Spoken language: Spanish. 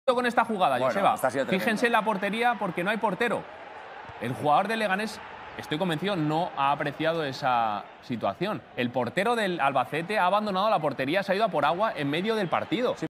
con esta jugada, Bueno, Joseba. está siendo tremendo. Fíjense en la portería porque no hay portero. El jugador de Leganés, estoy convencido, no ha apreciado esa situación. El portero del Albacete ha abandonado la portería, se ha ido a por agua en medio del partido.